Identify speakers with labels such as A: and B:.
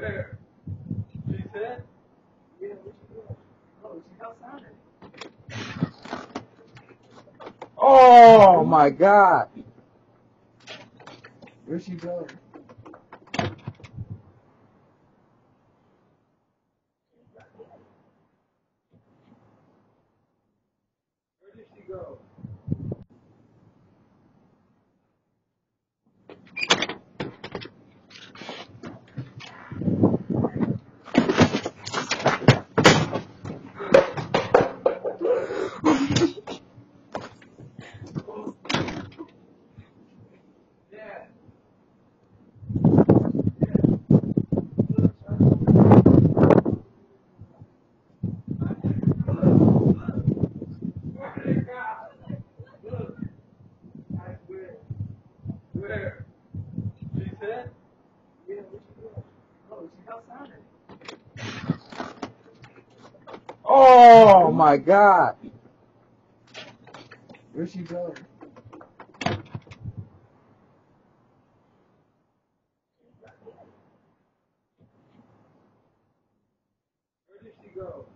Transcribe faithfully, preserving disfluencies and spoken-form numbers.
A: Where? She said? Yeah, where'd she go? Oh, she's outside. Oh my God! Where'd she go? Where did she go? Yeah. Where? She said? Yeah, where'd she go? Oh, she's outside. Oh my God! Where'd she go? Where did she go?